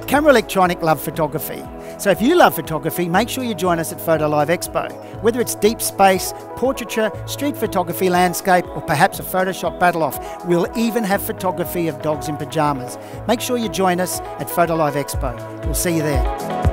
Camera Electronic love photography. So if you love photography, make sure you join us at Photolive Expo. Whether it's deep space, portraiture, street photography, landscape, or perhaps a Photoshop battle-off, we'll even have photography of dogs in pyjamas. Make sure you join us at Photolive Expo. We'll see you there.